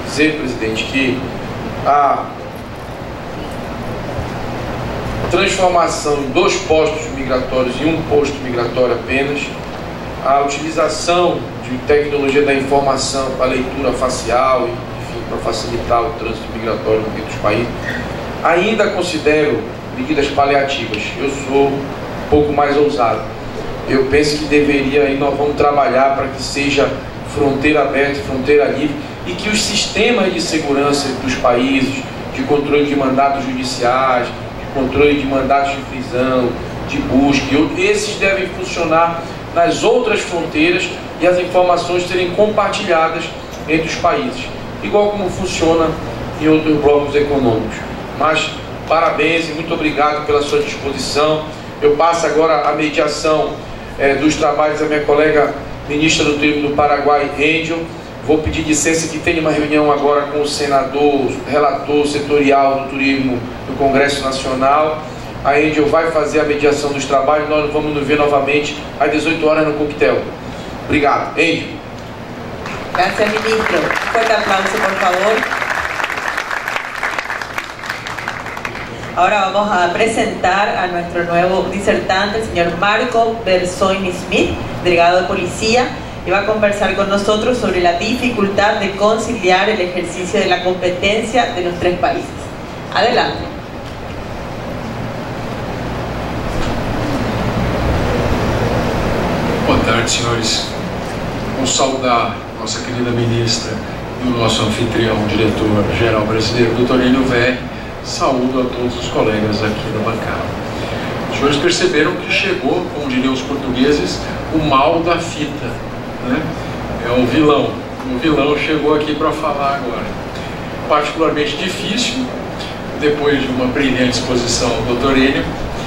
dizer, presidente, que a transformação em 2 postos migratórios em 1 posto migratório apenas, a utilização de tecnologia da informação para leitura facial, enfim, para facilitar o trânsito migratório entre os países, ainda considero medidas paliativas. Eu sou um pouco mais ousado. Eu penso que deveria, e nós vamos trabalhar para que seja fronteira aberta, fronteira livre, e que os sistemas de segurança dos países, de controle de mandatos judiciais, de controle de mandatos de prisão, de busca, esses devem funcionar nas outras fronteiras e as informações serem compartilhadas entre os países, igual como funciona em outros blocos econômicos. Mas parabéns e muito obrigado pela sua disposição. Eu passo agora a mediação dos trabalhos da minha colega ministra do Turismo do Paraguai, Angel. Vou pedir licença que tem uma reunião agora com o senador, relator setorial do turismo do Congresso Nacional. A Angel vai fazer a mediação dos trabalhos. Nós vamos nos ver novamente às 18 horas no coquetel. Obrigado. Angel. Gracias, ministro. Fuerte aplauso, por favor. Ahora vamos a presentar a nuestro nuevo disertante, el señor Marco Berzoini Smith, delegado de policía, y va a conversar con nosotros sobre la dificultad de conciliar el ejercicio de la competencia de los 3 países. Adelante. Boa tarde, senhores. Vamos saudar nossa querida ministra e o nosso anfitrião, o diretor-geral brasileiro, Dr. Enio Verri. Saúdo a todos os colegas aqui da bancada. Os senhores perceberam que chegou, como diriam os portugueses, o mal da fita, né? É o vilão. O vilão chegou aqui para falar agora. Particularmente difícil, depois de uma brilhante exposição do Dr. Enio,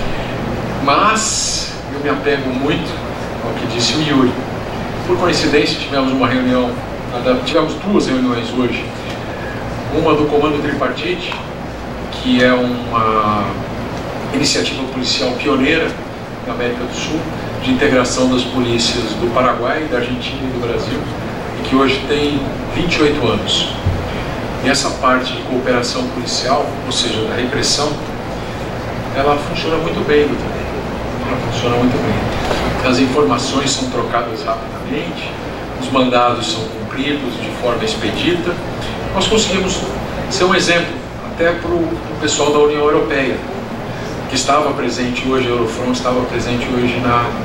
mas eu me apego muito ao que disse o Yuri. Por coincidência, tivemos 2 reuniões hoje. Uma do Comando Tripartite, que é uma iniciativa policial pioneira na América do Sul, de integração das polícias do Paraguai, da Argentina e do Brasil, e que hoje tem 28 anos. E essa parte de cooperação policial, ou seja, da repressão, ela funciona muito bem, ela funciona muito bem. As informações são trocadas rapidamente, os mandados são cumpridos de forma expedita. Nós conseguimos ser um exemplo até para o pessoal da União Europeia, que estava presente hoje, a Eurofront estava presente hoje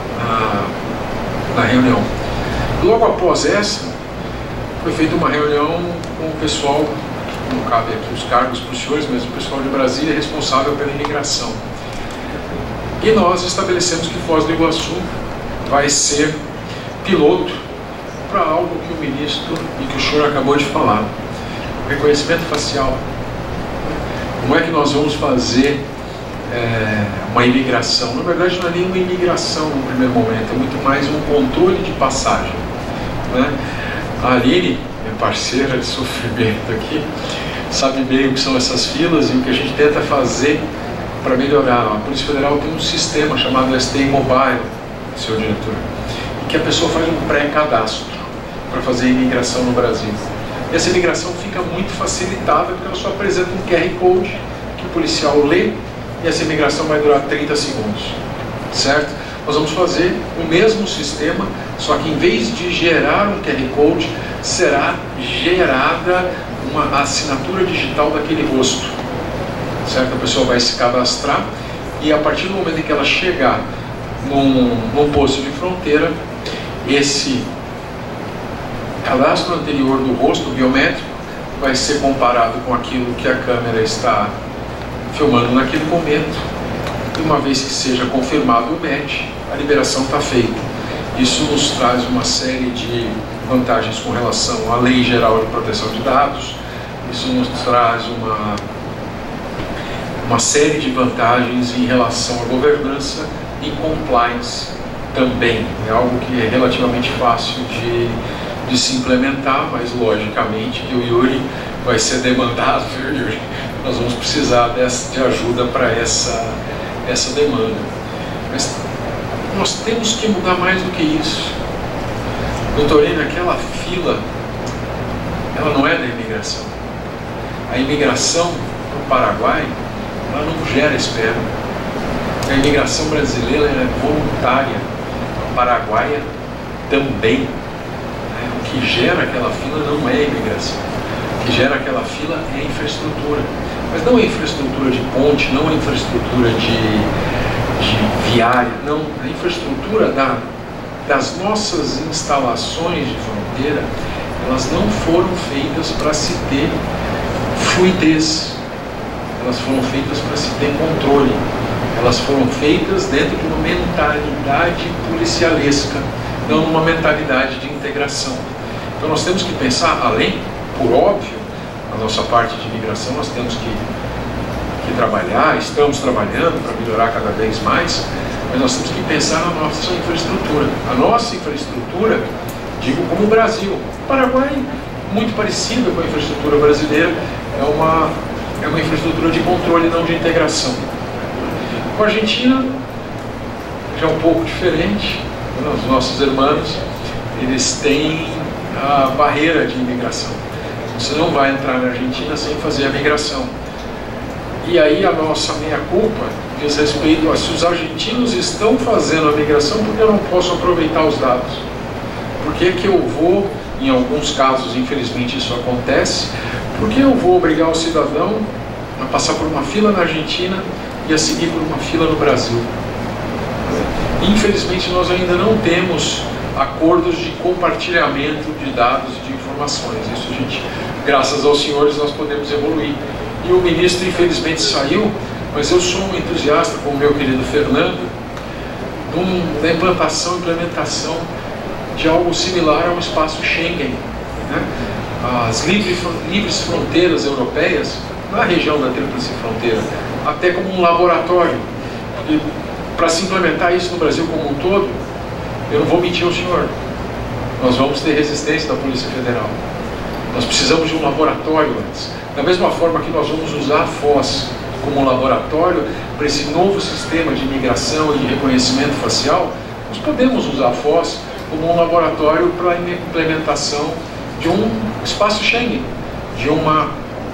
na reunião. Logo após essa, foi feita uma reunião com o pessoal, não cabe aqui os cargos para os senhores, mas o pessoal de Brasília responsável pela imigração. E nós estabelecemos que Foz do Iguaçu vai ser piloto para algo que o ministro e que o senhor acabou de falar, o reconhecimento facial. Como é que nós vamos fazer uma imigração? Na verdade, não é nem uma imigração no primeiro momento, é muito mais um controle de passagem, né? A Aline, minha parceira de sofrimento aqui, sabe bem o que são essas filas e o que a gente tenta fazer para melhorar. A Polícia Federal tem um sistema chamado STI Mobile, seu diretor, em que a pessoa faz um pré-cadastro para fazer a imigração no Brasil. E essa imigração fica muito facilitada porque ela só apresenta um QR Code que o policial lê e essa imigração vai durar 30 segundos, certo? Nós vamos fazer o mesmo sistema, só que em vez de gerar um QR Code, será gerada uma assinatura digital daquele rosto, certo? A pessoa vai se cadastrar e a partir do momento em que ela chegar num posto de fronteira, esse cadastro anterior do rosto biométrico vai ser comparado com aquilo que a câmera está filmando naquele momento, e uma vez que seja confirmado o match, a liberação está feita. Isso nos traz uma série de vantagens com relação à Lei Geral de Proteção de Dados, isso nos traz uma série de vantagens em relação à governança e compliance também. É algo que é relativamente fácil de se implementar, mas logicamente que o Yuri vai ser demandado, viu, Yuri? Nós vamos precisar de ajuda para essa demanda. Mas nós temos que mudar mais do que isso. Doutor Enio, aquela fila ela não é da imigração. A imigração para o Paraguai, ela não gera espera. A imigração brasileira é voluntária, a paraguaia também. O que gera aquela fila não é a imigração. O que gera aquela fila é a infraestrutura. Mas não a infraestrutura de ponte, não a infraestrutura de viária, não. A infraestrutura das nossas instalações de fronteira, elas não foram feitas para se ter fluidez. Elas foram feitas para se ter controle. Elas foram feitas dentro de uma mentalidade policialesca, não numa mentalidade de integração. Então nós temos que pensar além, por óbvio, a nossa parte de imigração nós temos que trabalhar, estamos trabalhando para melhorar cada vez mais, mas nós temos que pensar na nossa infraestrutura. A nossa infraestrutura, digo como o Brasil, o Paraguai, muito parecida com a infraestrutura brasileira, é uma infraestrutura de controle, não de integração. Com a Argentina, já é um pouco diferente. Os nossos irmãos, eles têm a barreira de imigração. Você não vai entrar na Argentina sem fazer a migração. E aí a nossa meia-culpa diz respeito a se os argentinos estão fazendo a migração, porque eu não posso aproveitar os dados. Por que que eu vou, em alguns casos, infelizmente isso acontece, por que eu vou obrigar o cidadão a passar por uma fila na Argentina e a seguir por uma fila no Brasil? Infelizmente nós ainda não temos acordos de compartilhamento de dados, de informações. Isso, gente, graças aos senhores nós podemos evoluir. E o ministro infelizmente saiu, mas eu sou um entusiasta, como o meu querido Fernando, da implementação de algo similar ao espaço Schengen, né? As livres fronteiras europeias, na região da Tríplice Fronteira, até como um laboratório. E para se implementar isso no Brasil como um todo, eu não vou mentir ao senhor, nós vamos ter resistência da Polícia Federal. Nós precisamos de um laboratório antes. Da mesma forma que nós vamos usar a Foz como um laboratório para esse novo sistema de imigração e de reconhecimento facial, nós podemos usar a Foz como um laboratório para a implementação de um espaço Schengen, de uma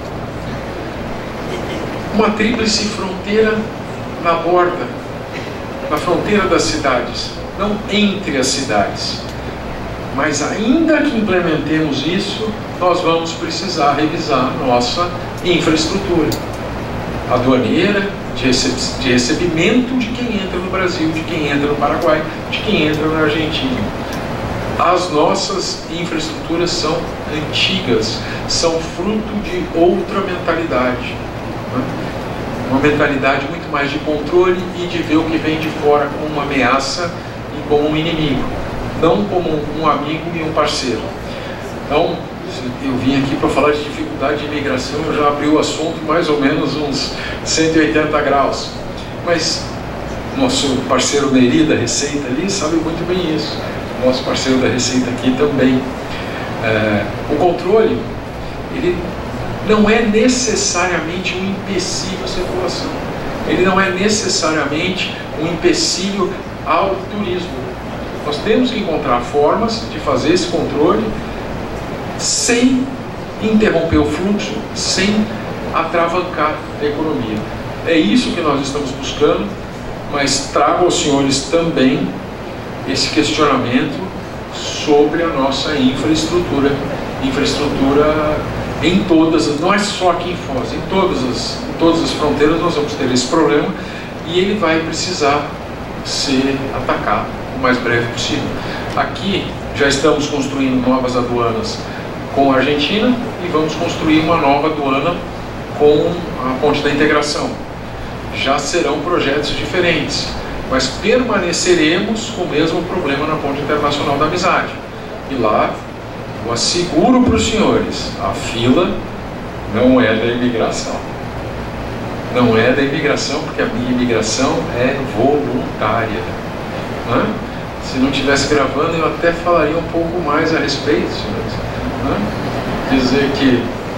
tríplice fronteira na borda, na fronteira das cidades, não entre as cidades. Mas ainda que implementemos isso, nós vamos precisar revisar nossa infraestrutura aduaneira, de recebimento de quem entra no Brasil, de quem entra no Paraguai, de quem entra na Argentina. As nossas infraestruturas são antigas, são fruto de outra mentalidade, né? Uma mentalidade muito mais de controle e de ver o que vem de fora como uma ameaça e como um inimigo, não como um amigo e um parceiro. Então, eu vim aqui para falar de dificuldade de imigração, eu já abri o assunto mais ou menos uns 180 graus. Mas nosso parceiro Neri da Receita ali sabe muito bem isso. Nosso parceiro da Receita aqui também. O controle, ele não é necessariamente um empecilho à circulação. Ele não é necessariamente um empecilho ao turismo. Nós temos que encontrar formas de fazer esse controle sem interromper o fluxo, sem atravancar a economia. É isso que nós estamos buscando, mas trago aos senhores também esse questionamento sobre a nossa infraestrutura. Infraestrutura em todas, não é só aqui em Foz, em todas as fronteiras nós vamos ter esse problema e ele vai precisar ser atacado o mais breve possível. Aqui já estamos construindo novas aduanas com a Argentina e vamos construir uma nova aduana com a Ponte da Integração. Já serão projetos diferentes, mas permaneceremos com o mesmo problema na Ponte Internacional da Amizade. E lá, eu asseguro para os senhores, a fila não é da imigração. Não é da imigração, porque a minha imigração é voluntária, né? Se não estivesse gravando, eu até falaria um pouco mais a respeito, senhores, né? Dizer que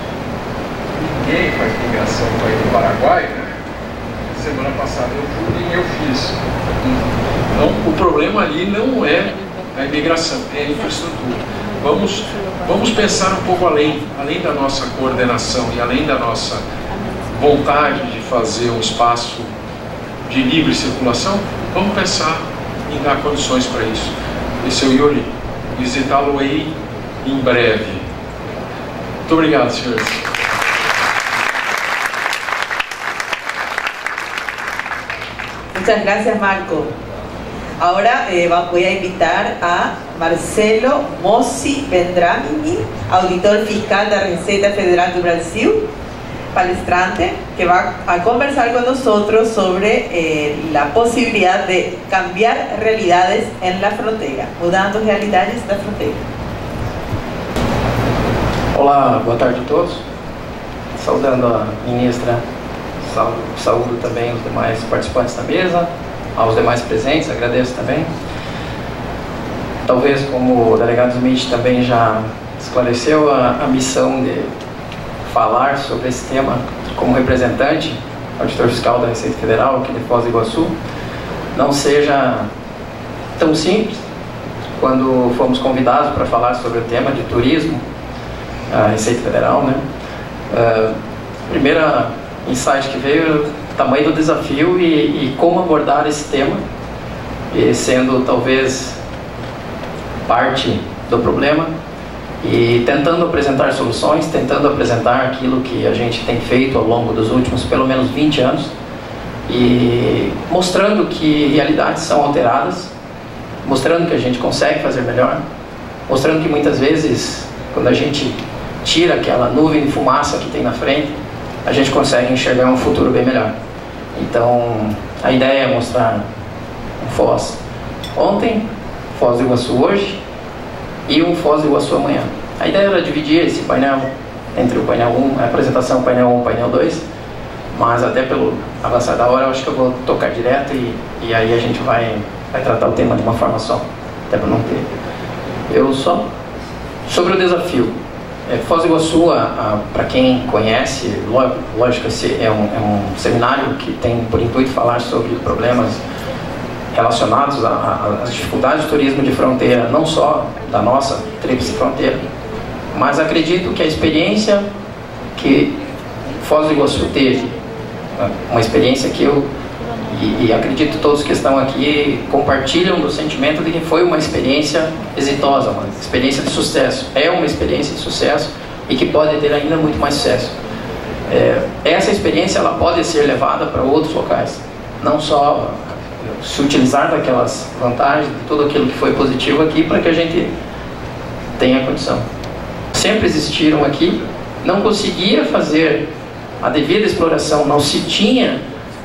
ninguém faz migração para ir do Paraguai, né? Semana passada eu fui e eu fiz. Então, o problema ali não é a imigração, é a infraestrutura. Vamos pensar um pouco além da nossa coordenação e além da nossa vontade de fazer um espaço de livre circulação, vamos pensar em dar condições para isso. E seu Yuri, visitá-lo-ei em breve. Muito obrigado, senhores. Muchas gracias, Marco. Ahora voy a invitar a Marcelo Mossi Vendramini, auditor fiscal da Receita Federal do Brasil, palestrante, que va a conversar con nosotros sobre la posibilidad de cambiar realidades en la frontera, mudando realidades da fronteira. Olá, boa tarde a todos. Saudando a ministra, saúdo também os demais participantes da mesa, aos demais presentes, agradeço também. Talvez, como o delegado Smith também já esclareceu, a missão de falar sobre esse tema como representante, auditor fiscal da Receita Federal aqui de Foz do Iguaçu, não seja tão simples. Quando fomos convidados para falar sobre o tema de turismo, a Receita Federal, né? Primeira insight que veio, o tamanho do desafio e como abordar esse tema, e sendo talvez parte do problema, e tentando apresentar soluções, tentando apresentar aquilo que a gente tem feito ao longo dos últimos pelo menos 20 anos, e mostrando que realidades são alteradas, mostrando que a gente consegue fazer melhor, mostrando que muitas vezes, quando a gente tira aquela nuvem de fumaça que tem na frente, a gente consegue enxergar um futuro bem melhor. Então, a ideia é mostrar um Foz ontem, Foz do Iguaçu hoje e um Foz do Iguaçu amanhã. A ideia era dividir esse painel entre o painel 1, a apresentação painel 1 e painel 2, mas até pelo avançar da hora, eu acho que eu vou tocar direto e aí a gente vai tratar o tema de uma forma só, até para não ter. Eu só... Sobre o desafio. Foz do Iguaçu, para quem conhece, lógico, esse é um seminário que tem por intuito falar sobre problemas relacionados às dificuldades do turismo de fronteira, não só da nossa tríplice fronteira, mas acredito que a experiência que Foz do Iguaçu teve, uma experiência que eu, e acredito todos que estão aqui, compartilham do sentimento de que foi uma experiência exitosa, uma experiência de sucesso. É uma experiência de sucesso e que pode ter ainda muito mais sucesso. Essa experiência ela pode ser levada para outros locais, não só se utilizar daquelas vantagens, de tudo aquilo que foi positivo aqui, para que a gente tenha condição. Sempre existiram aqui, não conseguia fazer a devida exploração, não se tinha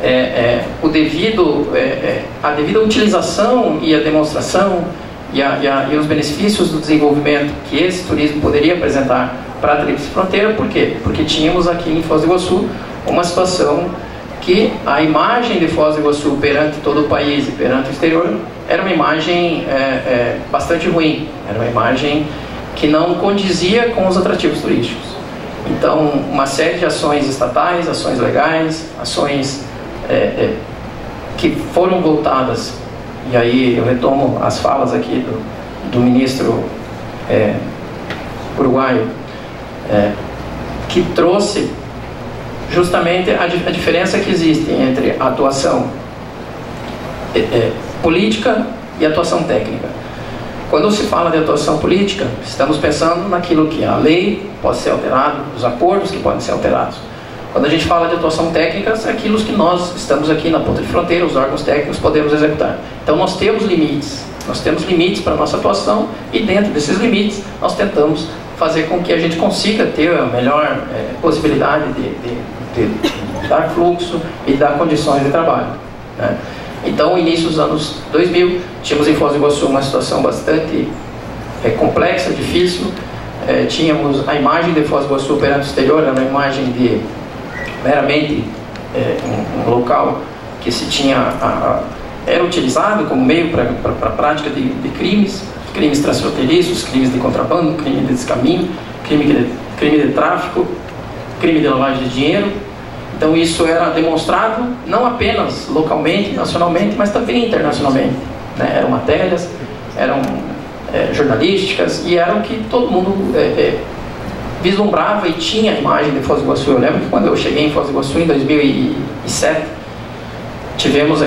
a devida utilização e a demonstração e os benefícios do desenvolvimento que esse turismo poderia apresentar para a tríplice fronteira. Por quê? Porque tínhamos aqui em Foz do Iguaçu uma situação que a imagem de Foz do Iguaçu perante todo o país e perante o exterior era uma imagem bastante ruim, era uma imagem que não condizia com os atrativos turísticos. Então, uma série de ações estatais, ações legais, ações que foram voltadas, e aí eu retomo as falas aqui do ministro uruguaio, que trouxe justamente a diferença que existe entre a atuação política e a atuação técnica. Quando se fala de atuação política, estamos pensando naquilo que a lei pode ser alterada, os acordos que podem ser alterados. Quando a gente fala de atuação técnica, é aquilo que nós estamos aqui na ponta de fronteira, os órgãos técnicos podemos executar. Então nós temos limites para a nossa atuação, e dentro desses limites nós tentamos fazer com que a gente consiga ter a melhor possibilidade de dar fluxo e dar condições de trabalho, né? Então, no início dos anos 2000, tínhamos em Foz do Iguaçu uma situação bastante complexa, difícil. Tínhamos a imagem de Foz do Iguaçu perante o exterior, era uma imagem de meramente um local que se tinha era utilizado como meio para a prática de crimes transfronteiriços, crimes de contrabando, crime de descaminho, crime de tráfico, crime de lavagem de dinheiro. Então isso era demonstrado não apenas localmente, nacionalmente, mas também internacionalmente, né? Eram matérias, jornalísticas, e eram que todo mundo vislumbrava e tinha a imagem de Foz do Iguaçu. Eu lembro que quando eu cheguei em Foz do Iguaçu em 2007, tínhamos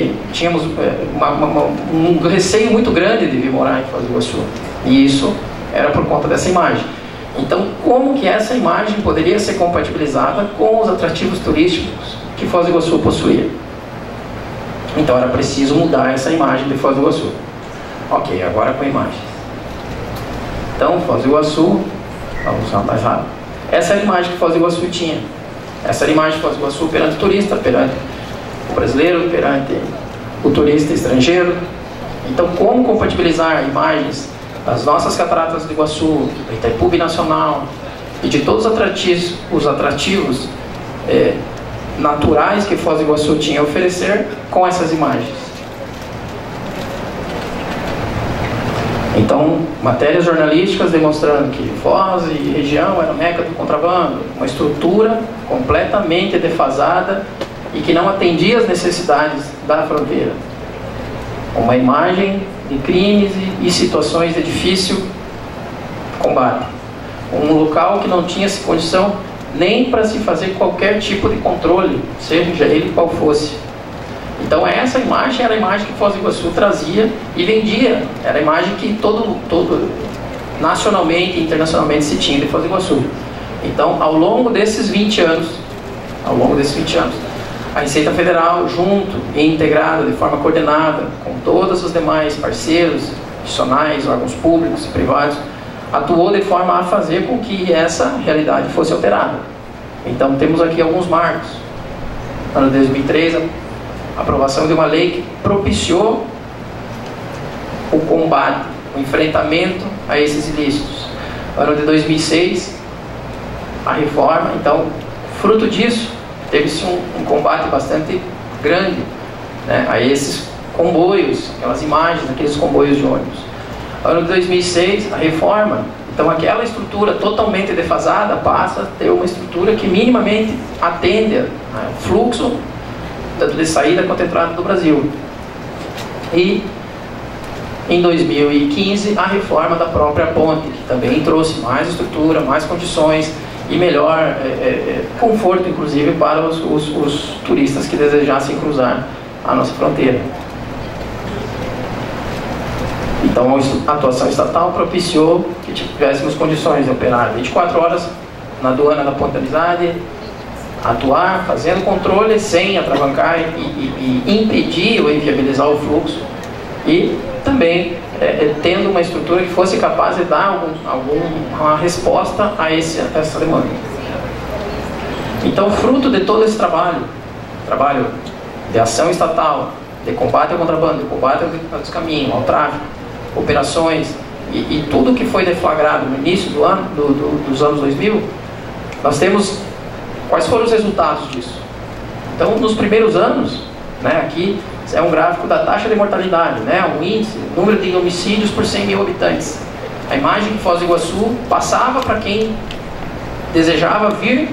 um receio muito grande de vir morar em Foz do Iguaçu, e isso era por conta dessa imagem. Então, como que essa imagem poderia ser compatibilizada com os atrativos turísticos que Foz do Iguaçu possuía? Então era preciso mudar essa imagem de Foz do Iguaçu. Ok, agora com imagens. Então, Foz do Iguaçu, vamos usar mais rápido. Essa era a imagem que Foz do Iguaçu tinha. Essa era a imagem de Foz do Iguaçu perante o turista, perante o brasileiro, perante o turista estrangeiro. Então, como compatibilizar imagens das nossas cataratas do Iguaçu, do Itaipu Binacional e de todos os atrativos naturais que Foz do Iguaçu tinha a oferecer com essas imagens? Então, matérias jornalísticas demonstrando que Foz e região era meca do contrabando, uma estrutura completamente defasada e que não atendia às necessidades da fronteira. Uma imagem de crimes e situações de difícil combate. Um local que não tinha condição nem para se fazer qualquer tipo de controle, seja ele qual fosse. Então essa imagem era a imagem que Foz do Iguaçu trazia e vendia. Era a imagem que todo nacionalmente e internacionalmente se tinha de Foz do Iguaçu. Então, ao longo desses 20 anos, a Receita Federal, junto e integrada de forma coordenada com todos os demais parceiros, institucionais, órgãos públicos e privados, atuou de forma a fazer com que essa realidade fosse alterada. Então temos aqui alguns marcos. No ano de 2003, a aprovação de uma lei que propiciou o combate, o enfrentamento a esses ilícitos. No ano de 2006, a reforma. Então, fruto disso, teve-se um combate bastante grande, né, a esses comboios, aquelas imagens, aqueles comboios de ônibus. No ano de 2006, a reforma. Então aquela estrutura totalmente defasada passa a ter uma estrutura que minimamente atende ao fluxo de saída contemplado do Brasil. E em 2015 a reforma da própria ponte, que também trouxe mais estrutura, mais condições e melhor conforto, inclusive, para os turistas que desejassem cruzar a nossa fronteira. Então a atuação estatal propiciou que tivéssemos condições de operar 24 horas na aduana da Ponte da Amizade, atuar fazendo controle sem atravancar e impedir ou inviabilizar o fluxo, e também tendo uma estrutura que fosse capaz de dar uma resposta a essa demanda. Então, fruto de todo esse trabalho de ação estatal, de combate ao contrabando, de combate ao descaminho, ao tráfico, operações e tudo que foi deflagrado no início dos anos 2000, nós temos quais foram os resultados disso. Então, nos primeiros anos, né, aqui é um gráfico da taxa de mortalidade, né, um índice, número de homicídios por 100 mil habitantes. A imagem que Foz do Iguaçu passava para quem desejava vir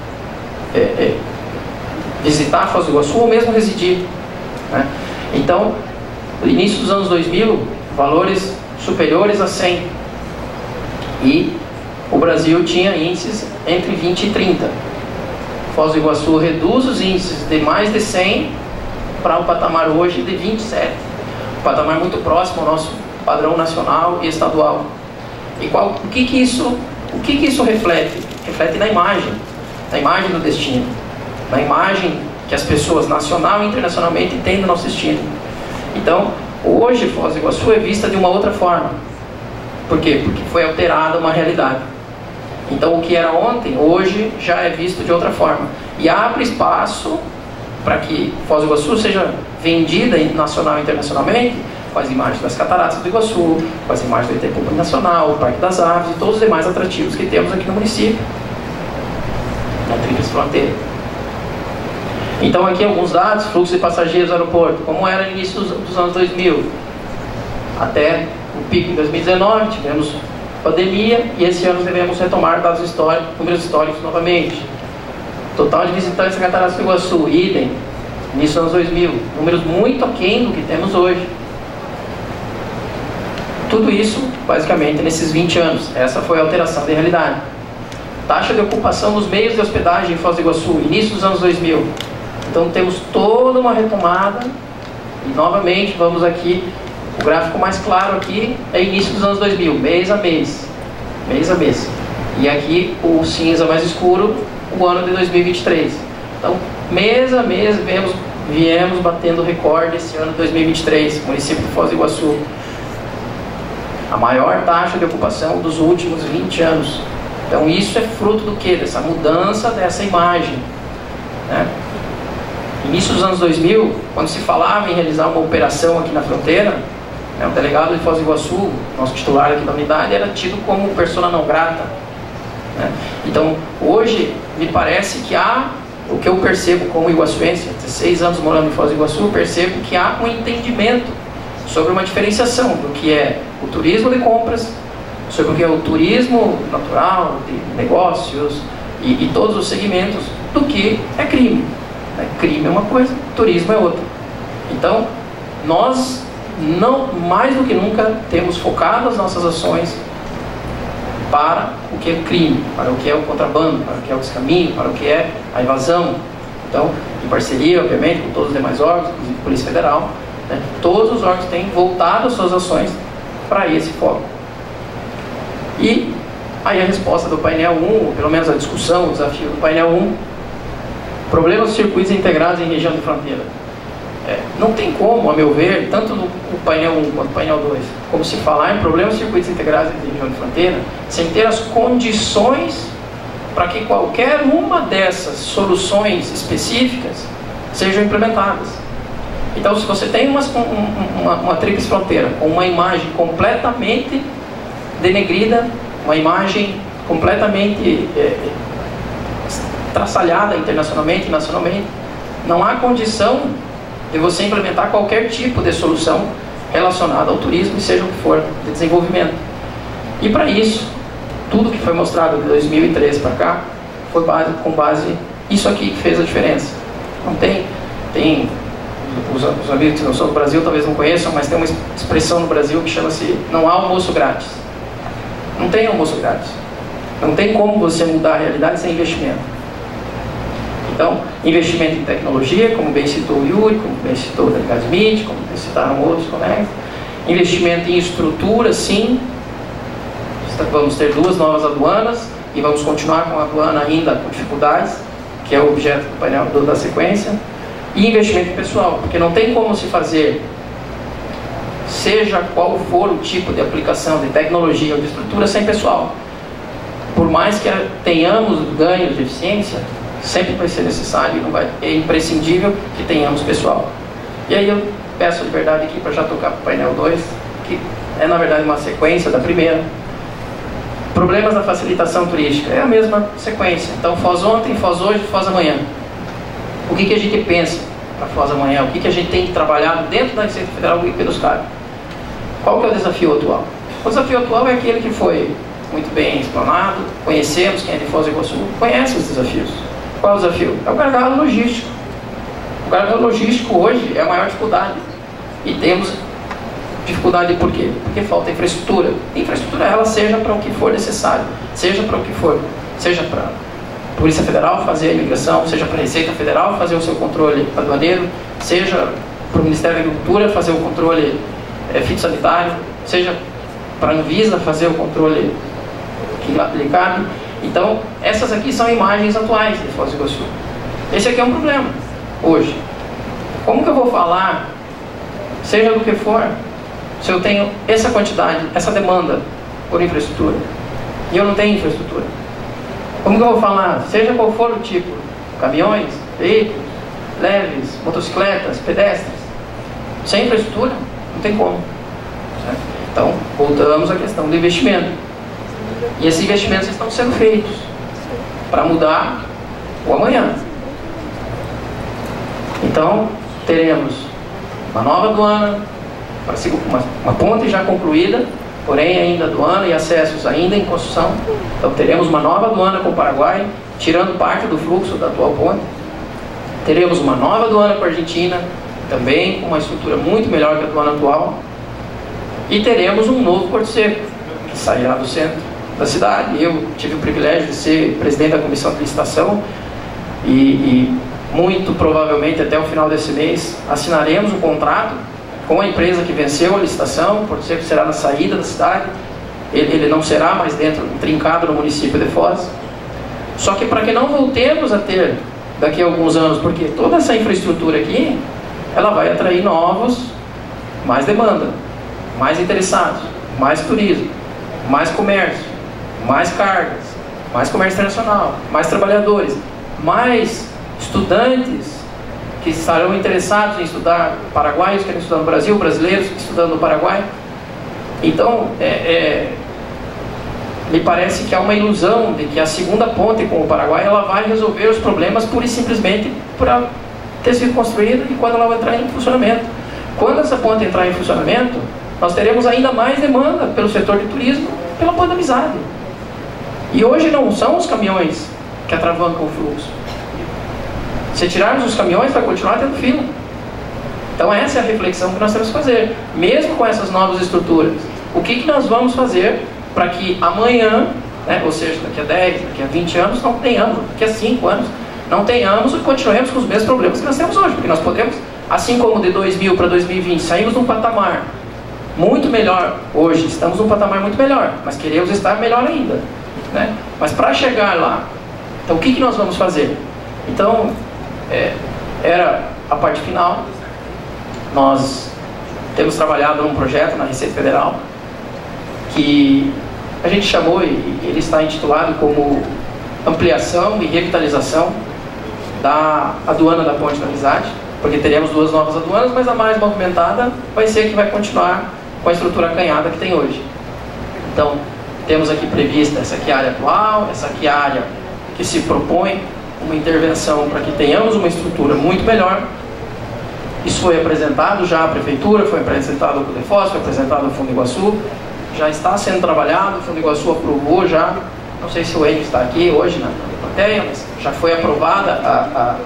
visitar Foz do Iguaçu ou mesmo residir, né? Então, no início dos anos 2000, valores superiores a 100, e o Brasil tinha índices entre 20 e 30. Foz do Iguaçu reduz os índices de mais de 100 para um patamar hoje de 27, um patamar muito próximo ao nosso padrão nacional e estadual. E o que que isso reflete? Reflete na imagem do destino, na imagem que as pessoas nacional e internacionalmente têm do nosso destino. Então, hoje Foz do Iguaçu é vista de uma outra forma. Por quê? Porque foi alterada uma realidade. Então, o que era ontem, hoje já é visto de outra forma. E abre espaço para que Foz do Iguaçu seja vendida nacional e internacionalmente, com as imagens das cataratas do Iguaçu, com as imagens do Itaipu Nacional, o Parque das Aves e todos os demais atrativos que temos aqui no município, na tríplice fronteira. Então aqui alguns dados: fluxo de passageiros do aeroporto, como era no início dos anos 2000, até o pico em 2019, tivemos pandemia, e esse ano devemos retomar dados históricos, números históricos novamente. Total de visitantes da Cataratas do Iguaçu, idem, início dos anos 2000, números muito aquém do que temos hoje. Tudo isso, basicamente, nesses 20 anos. Essa foi a alteração de realidade. Taxa de ocupação nos meios de hospedagem em Foz do Iguaçu, início dos anos 2000. Então temos toda uma retomada. E novamente, vamos aqui, o gráfico mais claro aqui é início dos anos 2000, mês a mês. Mês a mês. E aqui o cinza mais escuro, o ano de 2023. Então, mês a mês, viemos batendo recorde esse ano de 2023, município de Foz do Iguaçu. A maior taxa de ocupação dos últimos 20 anos. Então isso é fruto do quê? Dessa mudança dessa imagem, né? Início dos anos 2000, quando se falava em realizar uma operação aqui na fronteira, né, o delegado de Foz do Iguaçu, nosso titular aqui da unidade, era tido como persona não grata, né? Então hoje me parece que há, o que eu percebo como iguaçuense, 16 anos morando em Foz do Iguaçu, percebo que há um entendimento sobre uma diferenciação do que é o turismo de compras, sobre o que é o turismo natural, de negócios e todos os segmentos, do que é crime. Crime é uma coisa, turismo é outra. Então, nós, não, mais do que nunca, temos focado as nossas ações para o que é crime, para o que é o contrabando, para o que é o descaminho, para o que é a evasão. Então, em parceria, obviamente, com todos os demais órgãos, inclusive a Polícia Federal, né, todos os órgãos têm voltado as suas ações para esse foco. E aí a resposta do painel 1, ou pelo menos a discussão, o desafio do painel 1, problemas dos circuitos integrados em região de fronteira. Não tem como, a meu ver, tanto no painel 1 quanto no painel 2, como se falar em problemas dos circuitos integrados em região de fronteira, sem ter as condições para que qualquer uma dessas soluções específicas sejam implementadas. Então, se você tem uma tríplice fronteira com uma imagem completamente denegrida, uma imagem completamente traçalhada internacionalmente e nacionalmente, não há condição de você implementar qualquer tipo de solução relacionada ao turismo, seja o que for, de desenvolvimento. E para isso, tudo que foi mostrado de 2013 para cá, foi com base isso aqui que fez a diferença. Não tem os amigos que não são do Brasil talvez não conheçam, mas tem uma expressão no Brasil que chama-se não há almoço grátis. Não tem almoço grátis. Não tem como você mudar a realidade sem investimento. Então, investimento em tecnologia, como bem citou o Yuri, como bem citou o delegado Smith, como bem citaram outros colegas. Investimento em estrutura, sim. Vamos ter 2 novas aduanas e vamos continuar com a aduana ainda com dificuldades, que é o objeto do painel da sequência. E investimento pessoal, porque não tem como se fazer, seja qual for o tipo de aplicação de tecnologia ou de estrutura, sem pessoal. Por mais que tenhamos ganhos de eficiência, sempre vai ser necessário, é imprescindível que tenhamos pessoal. E aí eu peço a liberdade aqui para já tocar para o painel 2, que é na verdade uma sequência da primeira. Problemas da facilitação turística, é a mesma sequência. Então, Foz ontem, Foz hoje, Foz amanhã. O que a gente pensa para Foz amanhã? O que a gente tem trabalhado dentro da Receita Federal e pelos CARGOS? Qual que é o desafio atual? O desafio atual é aquele que foi muito bem explanado, conhecemos, quem é de Foz do Iguaçu conhece os desafios. Qual é o desafio? É o gargalo logístico. O gargalo logístico hoje é a maior dificuldade. E temos dificuldade por quê? Porque falta infraestrutura. Infraestrutura ela seja para o que for necessário, seja para o que for, seja para a Polícia Federal fazer a imigração, seja para a Receita Federal fazer o seu controle aduaneiro, seja para o Ministério da Agricultura fazer o controle fitossanitário, seja para a Anvisa fazer o controle que lhe cabe. Então, essas aqui são imagens atuais de Foz do Iguaçu. Esse aqui é um problema, hoje. Como que eu vou falar, seja do que for, se eu tenho essa quantidade, essa demanda por infraestrutura, e eu não tenho infraestrutura? Como que eu vou falar, seja qual for o tipo, caminhões, veículos, leves, motocicletas, pedestres, sem infraestrutura, não tem como. Certo? Então, voltamos à questão do investimento. E esses investimentos estão sendo feitos para mudar o amanhã. Então, teremos uma nova aduana, uma ponte já concluída, porém ainda aduana e acessos ainda em construção. Então teremos uma nova aduana com o Paraguai, tirando parte do fluxo da atual ponte. Teremos uma nova aduana com a Argentina, também com uma estrutura muito melhor que a aduana atual. E teremos um novo Porto Seco, que sairá do centro da cidade. Eu tive o privilégio de ser presidente da comissão de licitação e muito provavelmente até o final desse mês assinaremos um contrato com a empresa que venceu a licitação. O Porto Seco será na saída da cidade, ele não será mais trincado no município de Foz. Só que para que não voltemos a ter daqui a alguns anos, porque toda essa infraestrutura aqui, ela vai atrair mais demanda, mais interessados, mais turismo, mais comércio, mais cargas, mais comércio internacional, mais trabalhadores, mais estudantes que estarão interessados em estudar, paraguaios que querem estudar no Brasil, brasileiros estudando no Paraguai. Então, me parece que há uma ilusão de que a segunda ponte com o Paraguai ela vai resolver os problemas pura e simplesmente por ter sido construída e quando ela vai entrar em funcionamento. Quando essa ponte entrar em funcionamento, nós teremos ainda mais demanda pelo setor de turismo, pela Ponte da Amizade. E hoje não são os caminhões que atravancam o fluxo. Se tirarmos os caminhões, vai continuar tendo fila. Então essa é a reflexão que nós temos que fazer. Mesmo com essas novas estruturas, o que nós vamos fazer para que amanhã, né, ou seja, daqui a 10, daqui a 20 anos, não tenhamos, daqui a 5 anos, não tenhamos e continuemos com os mesmos problemas que nós temos hoje. Porque nós podemos, assim como de 2000 para 2020, saímos de um patamar muito melhor. Hoje estamos num patamar muito melhor, mas queremos estar melhor ainda, né? Mas para chegar lá, então o que nós vamos fazer? Então, era a parte final. Nós temos trabalhado num projeto na Receita Federal que a gente chamou, e ele está intitulado como ampliação e revitalização da aduana da Ponte da Amizade, porque teremos 2 novas aduanas, mas a mais movimentada vai ser a que vai continuar com a estrutura acanhada que tem hoje. Então, temos aqui prevista essa aqui a área atual, essa aqui a área que se propõe uma intervenção para que tenhamos uma estrutura muito melhor. Isso foi apresentado já à Prefeitura, foi apresentado ao Codefos, foi apresentado ao Fundo Iguaçu, já está sendo trabalhado, o Fundo Iguaçu aprovou já, não sei se o Enio está aqui hoje na plateia, mas já foi aprovada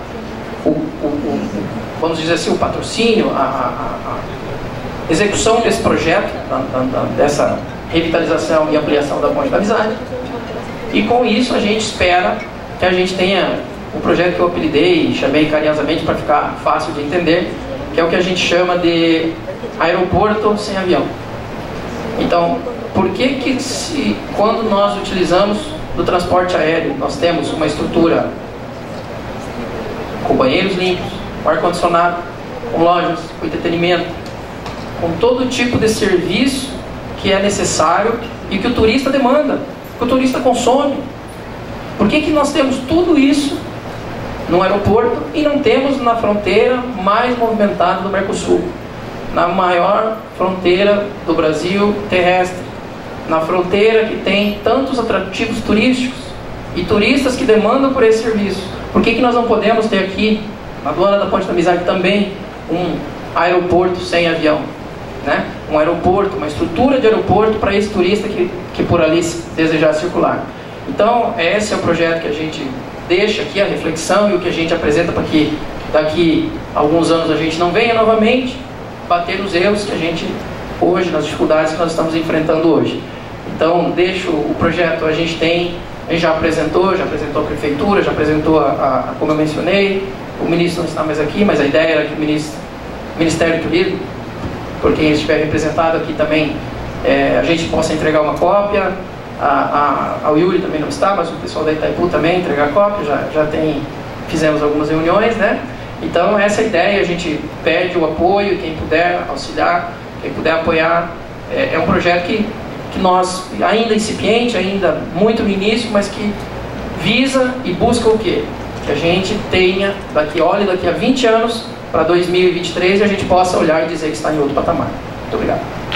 vamos dizer assim, o patrocínio, a execução desse projeto, dessa revitalização e ampliação da Ponte da Amizade. E com isso a gente espera que a gente tenha um projeto que eu apelidei e chamei carinhosamente para ficar fácil de entender, que é o que a gente chama de aeroporto sem avião. Então, por que quando nós utilizamos do transporte aéreo, nós temos uma estrutura com banheiros limpos, com ar-condicionado, com lojas, com entretenimento, com todo tipo de serviço que é necessário e que o turista demanda, que o turista consome? Por que nós temos tudo isso no aeroporto e não temos na fronteira mais movimentada do Mercosul, na maior fronteira do Brasil terrestre, na fronteira que tem tantos atrativos turísticos e turistas que demandam por esse serviço? Por que nós não podemos ter aqui, na aduana da Ponte da Amizade também, um aeroporto sem avião, né? Um aeroporto, uma estrutura de aeroporto para esse turista que por ali desejar circular. Então, esse é o projeto que a gente deixa aqui, a reflexão, e o que a gente apresenta para que daqui a alguns anos a gente não venha novamente bater nos erros que a gente hoje, nas dificuldades que nós estamos enfrentando hoje. Então, deixo o projeto, a gente já apresentou a Prefeitura, já apresentou como eu mencionei, o ministro não está mais aqui, mas a ideia era que o Ministério do Turismo, por quem estiver representado aqui também, a gente possa entregar uma cópia. Ao Yuri também não está, mas o pessoal da Itaipu também entregar cópia, fizemos algumas reuniões, né? Então essa é a ideia, a gente pede o apoio, quem puder auxiliar, quem puder apoiar. É um projeto que nós, ainda incipiente, ainda muito no início, mas que visa e busca o quê? Que a gente tenha, daqui a 20 anos, para 2023, e a gente possa olhar e dizer que está em outro patamar. Muito obrigado.